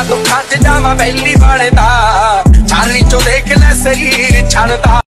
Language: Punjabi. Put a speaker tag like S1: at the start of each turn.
S1: ਦੁੱਖਾਂ ਚ ਜਾਵਾਂ ਬੈਲੀ ਬਣਦਾ, ਛਾਲੀ ਚੋਂ ਦੇਖ ਲੈ ਸਰੀਰ ਛੱਡਦਾ।